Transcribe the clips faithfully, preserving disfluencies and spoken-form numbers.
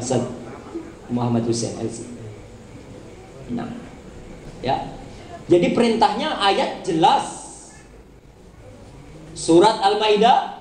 Ustaz Muhammad Hussein L C. Nah, ya. Jadi perintahnya ayat jelas. Surat Al-Maidah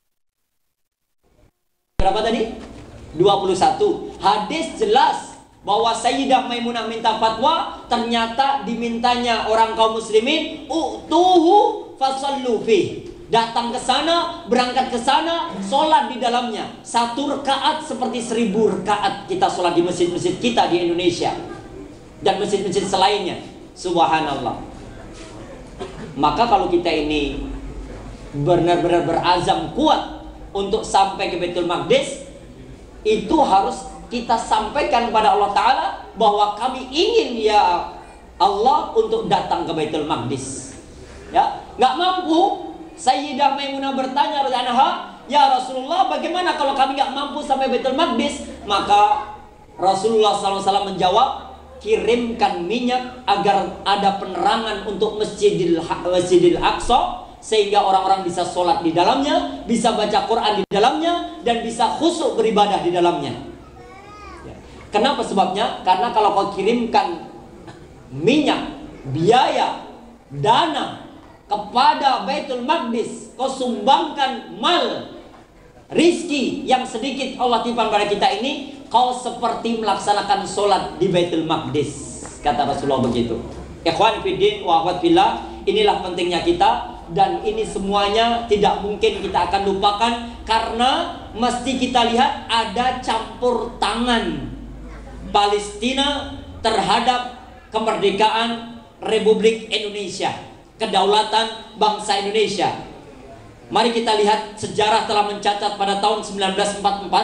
berapa tadi? dua puluh satu. Hadis jelas bahwa Sayyidah Maimunah minta fatwa, ternyata dimintanya orang kaum muslimin, utuhu fasallu fi. Datang ke sana, berangkat ke sana, sholat di dalamnya. Satu rakaat seperti seribu rakaat kita sholat di masjid-masjid kita di Indonesia dan masjid-masjid selainnya. Subhanallah. Maka kalau kita ini benar-benar berazam kuat untuk sampai ke Baitul Maqdis, itu harus kita sampaikan kepada Allah Ta'ala bahwa kami ingin ya Allah untuk datang ke Baitul Maqdis. Ya, nggak mampu. Sayyidah Maimunah bertanya kepada anha, ya Rasulullah, bagaimana kalau kami nggak mampu sampai Baitul Maqdis? Maka Rasulullah shallallahu alaihi wasallam menjawab, kirimkan minyak agar ada penerangan untuk Masjidil Masjidil Aqsa, sehingga orang-orang bisa sholat di dalamnya, bisa baca Quran di dalamnya, dan bisa khusyuk beribadah di dalamnya. Kenapa sebabnya? Karena kalau kau kirimkan minyak, biaya, dana kepada Baitul Maqdis, kau sumbangkan mal, rizki yang sedikit Allah timpang pada kita ini, kau seperti melaksanakan sholat di Baitul Maqdis, kata Rasulullah begitu. Ikhwan fiddin wa akhwat fillah, inilah pentingnya kita, dan ini semuanya tidak mungkin kita akan lupakan, karena mesti kita lihat ada campur tangan Palestina terhadap kemerdekaan Republik Indonesia, kedaulatan bangsa Indonesia. Mari kita lihat sejarah telah mencatat pada tahun seribu sembilan ratus empat puluh empat,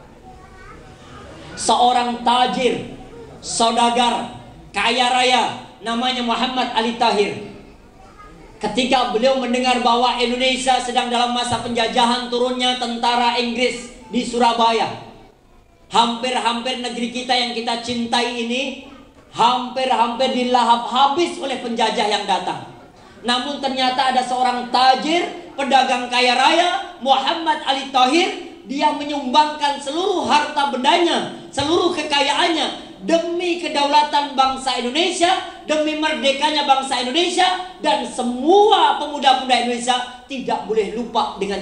seorang tajir, saudagar, kaya raya namanya Muhammad Ali Tahir. Ketika beliau mendengar bahwa Indonesia sedang dalam masa penjajahan turunnya tentara Inggris di Surabaya, hampir-hampir negeri kita yang kita cintai ini hampir-hampir dilahap habis oleh penjajah yang datang. Namun ternyata ada seorang tajir, pedagang kaya raya, Muhammad Ali Tahir. Dia menyumbangkan seluruh harta bendanya, seluruh kekayaannya demi kedaulatan bangsa Indonesia, demi merdekanya bangsa Indonesia. Dan semua pemuda-pemuda Indonesia tidak boleh lupa dengan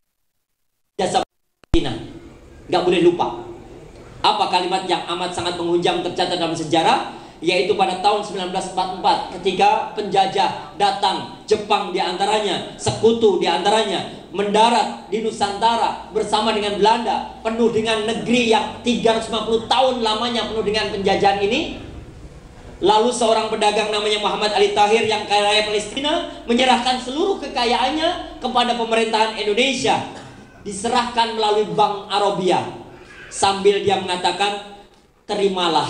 jasa Palestina. Gak boleh lupa. Apa kalimat yang amat sangat menghujam tercatat dalam sejarah? Yaitu pada tahun seribu sembilan ratus empat puluh empat, ketika penjajah datang, Jepang diantaranya, sekutu diantaranya, mendarat di Nusantara bersama dengan Belanda, penuh dengan negeri yang tiga ratus lima puluh tahun lamanya penuh dengan penjajahan ini. Lalu seorang pedagang namanya Muhammad Ali Tahir yang kaya raya Palestina menyerahkan seluruh kekayaannya kepada pemerintahan Indonesia, diserahkan melalui Bank Arabia, sambil dia mengatakan, terimalah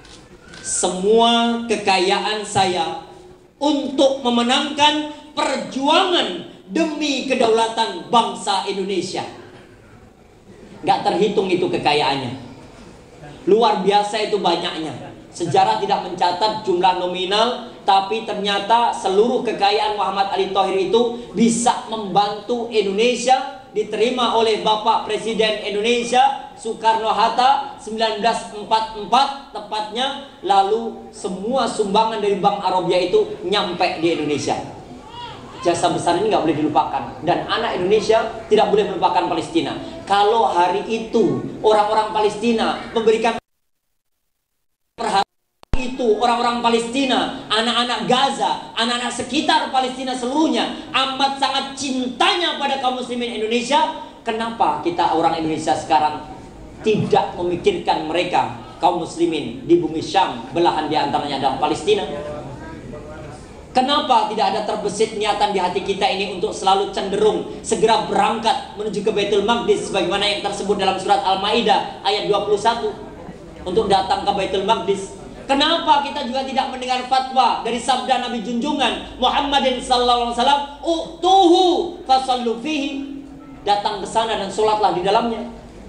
semua kekayaan saya untuk memenangkan perjuangan demi kedaulatan bangsa Indonesia. Gak terhitung itu kekayaannya, luar biasa itu banyaknya. Sejarah tidak mencatat jumlah nominal, tapi ternyata seluruh kekayaan Muhammad Ali Tahir itu bisa membantu Indonesia, diterima oleh Bapak Presiden Indonesia Soekarno-Hatta seribu sembilan ratus empat puluh empat tepatnya. Lalu semua sumbangan dari Bank Arabia itu nyampe di Indonesia. Jasa besar ini nggak boleh dilupakan, dan anak Indonesia tidak boleh melupakan Palestina. Kalau hari itu orang-orang Palestina memberikan perhatian itu, orang-orang Palestina, anak-anak Gaza, anak-anak sekitar Palestina seluruhnya amat sangat cintanya pada kaum muslimin Indonesia, kenapa kita orang Indonesia sekarang tidak memikirkan mereka, kaum muslimin di bumi Syam, belahan diantaranya adalah Palestina? Kenapa tidak ada terbesit niatan di hati kita ini untuk selalu cenderung segera berangkat menuju ke Baitul Maqdis, sebagaimana yang tersebut dalam surat Al-Maidah ayat dua puluh satu, untuk datang ke Baitul Maqdis? Kenapa kita juga tidak mendengar fatwa dari sabda Nabi junjungan Muhammadin sallallahu alaihi wasallam, utuhu fasallu fihi, datang ke sana dan sholatlah di dalamnya?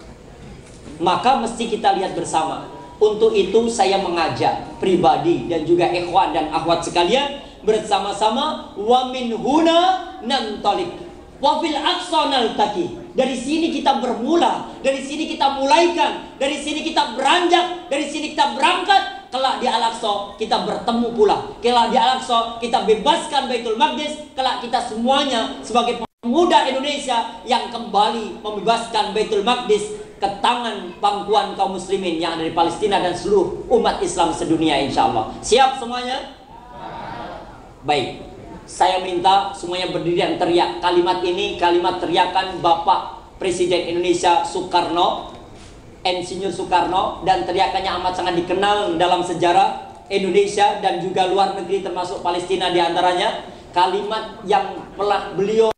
Maka mesti kita lihat bersama. Untuk itu saya mengajak pribadi dan juga ikhwan dan akhwat sekalian, bersama-sama wa min huna nantalik wa fil aqsa naltaqi. Dari sini kita bermula, dari sini kita mulaikan, dari sini kita beranjak, dari sini kita berangkat. Kelak di Al-Aqsa kita bertemu pula. Kelak di Al-Aqsa kita bebaskan Baitul Maqdis. Kelak kita semuanya sebagai pemuda Indonesia yang kembali membebaskan Baitul Maqdis ke tangan pangkuan kaum muslimin yang ada di Palestina dan seluruh umat Islam sedunia, insya Allah. Siap semuanya? Baik, saya minta semuanya berdiri dan teriak kalimat ini, kalimat teriakan Bapak Presiden Indonesia Soekarno, Insinyur Soekarno, dan teriakannya amat sangat dikenal dalam sejarah Indonesia dan juga luar negeri termasuk Palestina diantaranya. Kalimat yang telah beliau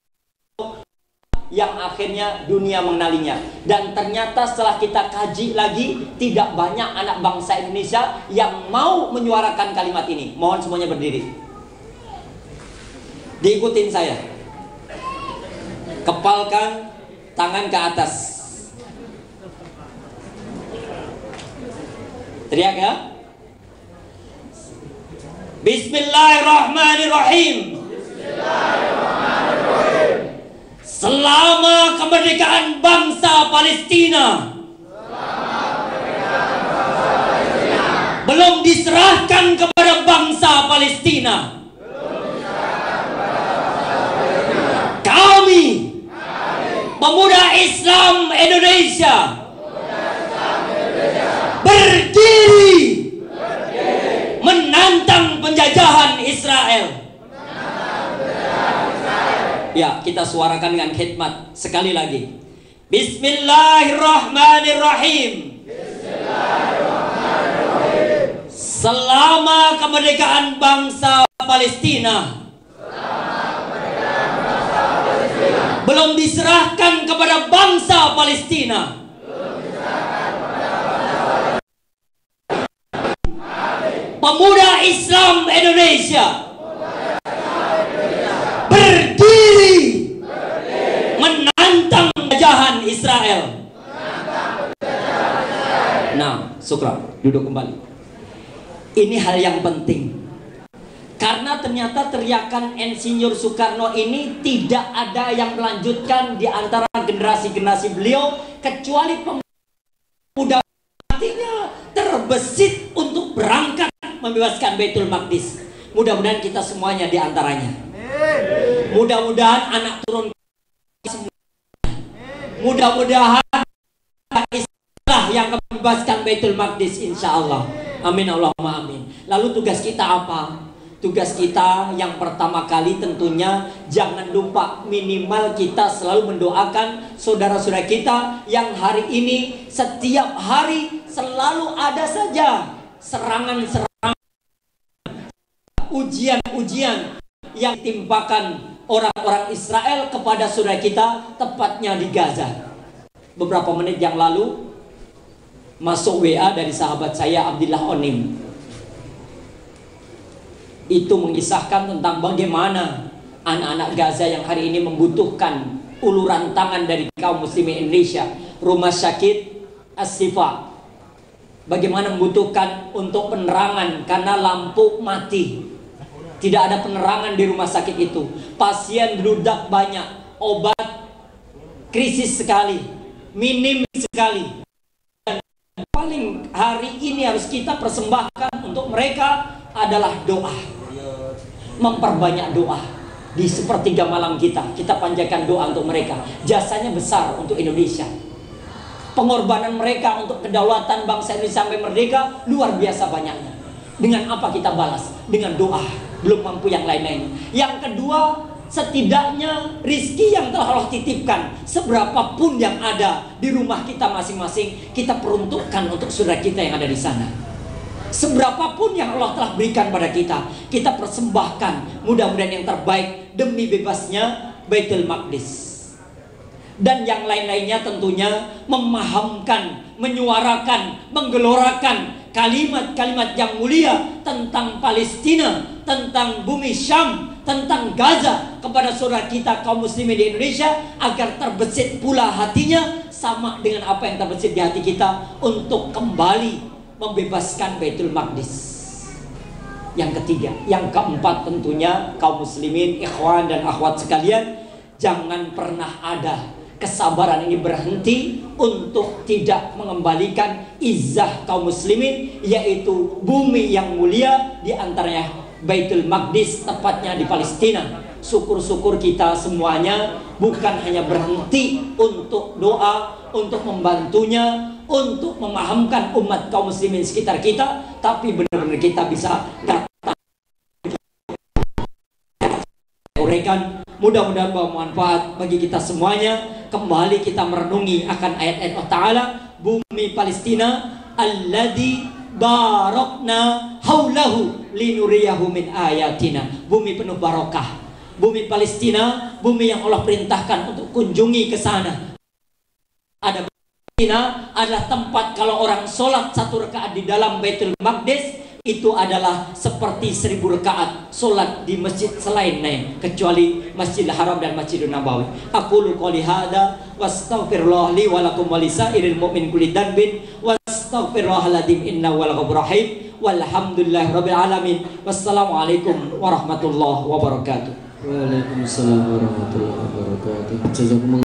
yang akhirnya dunia mengenalinya. Dan ternyata setelah kita kaji lagi, tidak banyak anak bangsa Indonesia yang mau menyuarakan kalimat ini. Mohon semuanya berdiri. Diikutin saya. Kepalkan tangan ke atas. Teriak ya. Bismillahirrahmanirrahim. Bismillahirrahmanirrahim. Selama kemerdekaan bangsa Palestina, belum diserahkan kepada bangsa Palestina, kami, pemuda Islam Indonesia, berdiri menantang penjajahan Israel. Ya, kita suarakan dengan khidmat sekali lagi. Bismillahirrahmanirrahim. Bismillahirrahmanirrahim. Selama kemerdekaan bangsa Palestina, belum diserahkan kepada bangsa Palestina, pemuda Islam Indonesia berdiri menantang penjajahan Israel. Nah, Sukra, duduk kembali. Ini hal yang penting. Karena ternyata teriakan Insinyur Soekarno ini tidak ada yang melanjutkan di antara generasi-generasi beliau kecuali pemuda hatinya terbesit untuk berangkat membebaskan Baitul Maqdis. Mudah-mudahan kita semuanya di antaranya. Mudah-mudahan anak turun semua. Mudah-mudahan Islam yang membebaskan Baitul Maqdis, insya Allah. Amin Allahumma amin. Lalu tugas kita apa? Tugas kita yang pertama kali tentunya jangan lupa minimal kita selalu mendoakan saudara-saudara kita yang hari ini setiap hari selalu ada saja serangan-serangan, ujian-ujian yang ditimpakan orang-orang Israel kepada saudara kita, tepatnya di Gaza. Beberapa menit yang lalu masuk W A dari sahabat saya Abdillah Onim. Itu mengisahkan tentang bagaimana anak-anak Gaza yang hari ini membutuhkan uluran tangan dari kaum muslimin Indonesia. Rumah sakit As-Sifa bagaimana membutuhkan untuk penerangan karena lampu mati. Tidak ada penerangan di rumah sakit itu. Pasien beludak banyak, obat krisis sekali, minim sekali. Dan paling hari ini harus kita persembahkan untuk mereka adalah doa. Memperbanyak doa di sepertiga malam kita. Kita panjatkan doa untuk mereka. Jasanya besar untuk Indonesia. Pengorbanan mereka untuk kedaulatan bangsa Indonesia sampai merdeka luar biasa banyaknya. Dengan apa kita balas? Dengan doa. Belum mampu yang lain-lain. Yang kedua, setidaknya rizki yang telah Allah titipkan, seberapapun yang ada di rumah kita masing-masing, kita peruntukkan untuk saudara kita yang ada di sana. Seberapapun yang Allah telah berikan pada kita, kita persembahkan mudah-mudahan yang terbaik demi bebasnya Baitul Maqdis. Dan yang lain-lainnya tentunya memahamkan, menyuarakan, menggelorakan kalimat-kalimat yang mulia tentang Palestina, tentang bumi Syam, tentang Gaza kepada saudara kita kaum muslimin di Indonesia, agar terbesit pula hatinya sama dengan apa yang terbesit di hati kita untuk kembali membebaskan Baitul Maqdis. Yang ketiga, yang keempat tentunya kaum muslimin, ikhwan dan akhwat sekalian, jangan pernah ada kesabaran ini berhenti untuk tidak mengembalikan izzah kaum muslimin, yaitu bumi yang mulia, di antaranya Baitul Maqdis, tepatnya di Palestina. Syukur-syukur kita semuanya bukan hanya berhenti untuk doa, untuk membantunya, untuk memahamkan umat kaum muslimin sekitar kita, tapi benar-benar kita bisa datang uraikan. Mudah-mudahan bermanfaat bagi kita semuanya. Kembali kita merenungi akan ayat-ayat Allah Ta'ala. Bumi Palestina alladzi barakna haulahu linuriyahu min ayatina. Bumi penuh barokah. Bumi Palestina, bumi yang Allah perintahkan untuk kunjungi ke sana. Ada Palestina adalah tempat kalau orang sholat satu rakaat di dalam Baitul Maqdis, itu adalah seperti seribu rakaat sholat di masjid selainnya, kecuali Masjidil Haram dan Masjidun Nabawi. Aqulu qouli hadza wastaghfirullah li wa lakum wa lisairil mu'min kulli dhanbin wastaghfirullahaladzim innahu wal ghafurur rahim. Walhamdulillahirabbil alamin. Wassalamualaikum warahmatullahi wabarakatuh. Waalaikumsalam warahmatullahi wabarakatuh.